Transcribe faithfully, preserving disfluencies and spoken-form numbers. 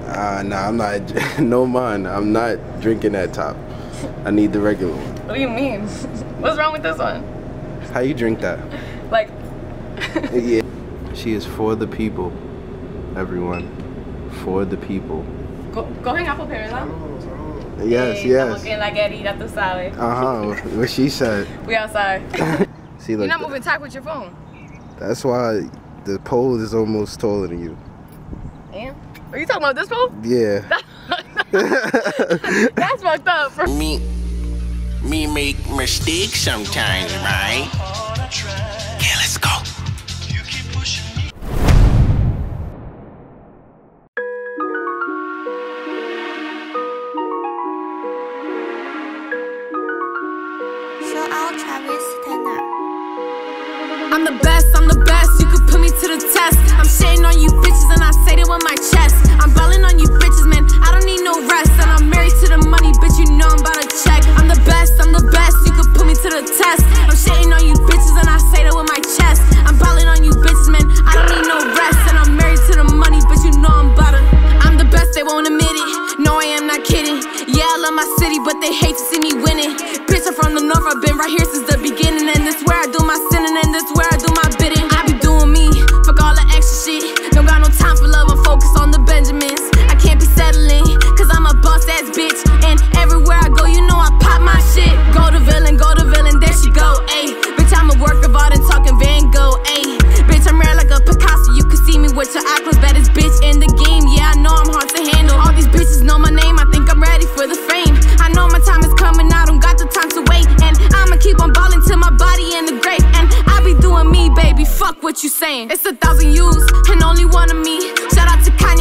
Uh, nah, I'm not. No, man, I'm not drinking that top. I need the regular one. What do you mean? What's wrong with this one? How you drink that? Like. Yeah. She is for the people, everyone. For the people. Go, go hang out with Perla. Yes, hey, yes. En la guerrilla, tú sabes. Uh huh. What she said. We outside. See, look. You're not moving tight with your phone. That's why the pole is almost taller than you. Damn. Are you talking about this pole? Yeah. That's fucked up. For me, me make mistakes sometimes, right? Yeah, let's go. You keep pushing me. Show out Travis Tanner. I'm the best, I'm the best, you could put me to the test. I'm shitting on you bitches and I say it with my chest. I'm ballin' on you bitches, man, I don't need no rest. And I'm married to the money, bitch, you know I'm about to check. I'm the best, I'm the best, you could put me to the test. I'm shitting on you bitches and I say it with my chest. I'm ballin' on you bitches, man, I don't need no rest. And I'm married to the money, bitch, you know I'm about to. I'm the best, they won't admit it, no I am not kidding. Yeah, I love my city, but they hate to see me winning. Bitch, I'm from the north, I've been right here since the beginning. And this where I do my sinning, and this where I do my bidding. I be doing me, fuck all the extra shit. Don't got no time for love, I'm focused on the Benjamins. I can't be settling, cause I'm a boss ass bitch. And everywhere I go, you know I pop my shit. Go to villain, go to villain, there she go, ayy. Bitch, I'm a work of art and talking Van Gogh, ayy. Bitch, I'm rare like a Picasso, you can see me with your eye closed. Baddest bitch in the game, yeah, I know I'm hard to handle. All these bitches know my name, I think I'm ready for the fame. I know my time is coming, I don't got the time to wait. And I'ma keep on balling till my body in the grave. And I be doing me, baby, fuck what you saying. It's a thousand yous and only one of me. Shout out to Kanye.